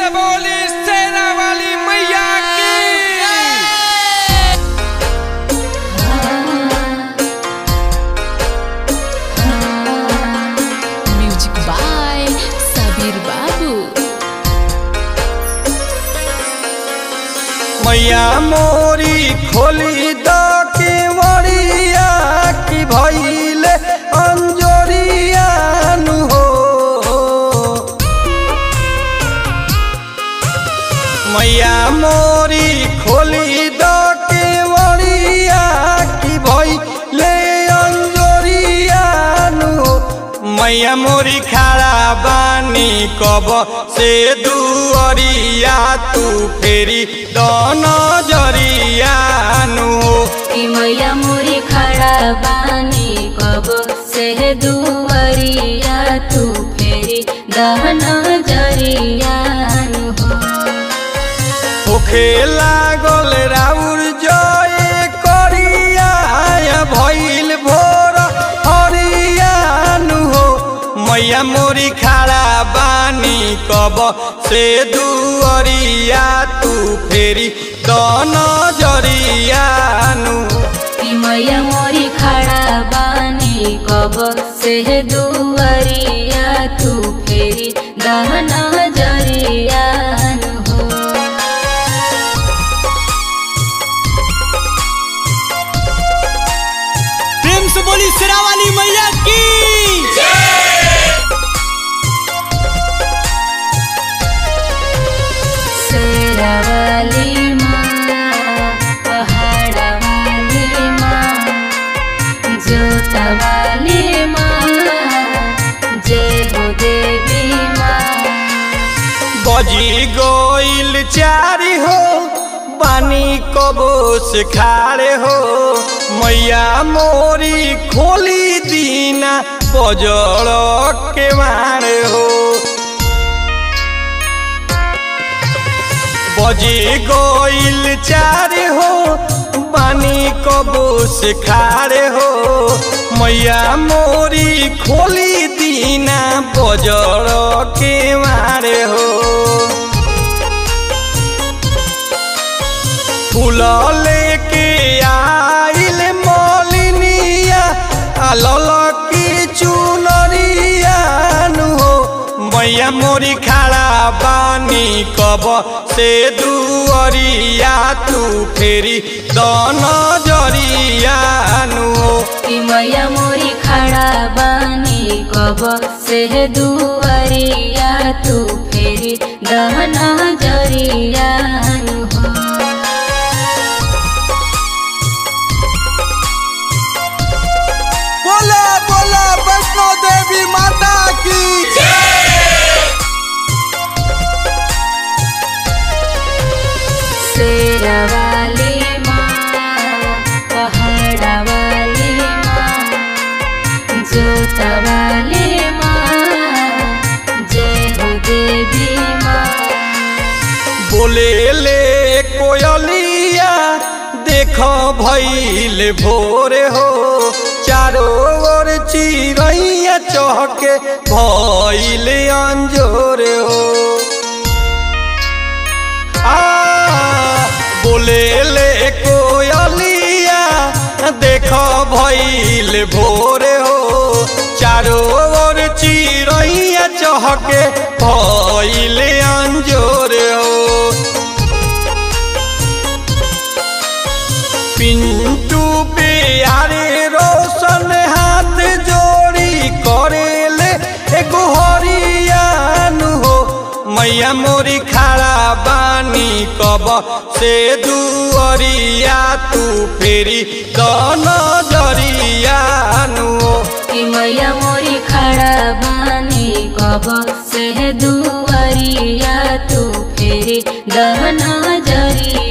बोली सेना वाली मैया की। म्यूजिक बाय सबीर बाबू। मैया मोरी खोली द केवड़िया की भइले अंजोरिया नु हो। मैया मोरी खोली द केवड़िया की भइले अंजोरिया नु हो। मैया मोरी खड़ा बानी कब से दुअरिया तू फेरी दन जरिया नु हो। मैया मोरी खड़ा बानी कब से दुअरिया तू फेरी दहन जरिया नु हो। होखे लागल राउर जय करिया भइल भोर हरिया नु हो। मैया मोरी खड़ा बानी कब से दुअरिया तू फेरी दन जरिया नु हो। मैया मोरी खड़ा बानी कब से दुअरिया तू फेरी दहन जरिया नु हो। प्रेम से बोली सेना वाली मैया की। शेरा वाली माँ, पहाड़ा वाली माँ, जोता वाली माँ, जय हो देवी माँ। बजी गोइल चारी हो बानी कबो से खाड़े हो। मैया मोरी खोली दीना बजड़ के मारे हो। बजी गोइल चारे हो बानी कबो से खाड़े हो। मैया मोरी खोली दीना बजड़ के मारे हो। फूल लेके आइल मौलिनिया आलल की चुनरिया नु हो। मैया मोरी खड़ा बानी कब से दुअरिया तू फेरी दन जरिया नु हो। मैया मोरी खड़ा बानी कब से दुअरिया तू फेरी दहन जरिया नु हो। बोला बोला वैष्णो देवी माता की। शेरा वाली माँ, पहाड़ा वाली माँ, जोता वाली माँ, जय हो देवी माँ। बोले ले कोयलिया देखो भइल भोरे हो। चारों ओर चिड़ैया चहके भइल अंजोरे हो। बोले ले कोयलिया देखो भइल भोरे हो। चारों ओर चिड़ैया चहके भइल अंजोरे हो। पिंटू प्यारे रोशन हाथ जोड़ी करेले एगो हरिया नु हो। मैया मोरी खड़ा बानी कब से दुअरिया तू फेरी दन जरिया नु हो। मैया मोरी खड़ा बानी कब से दुअरिया तू फेरी दहन जरिया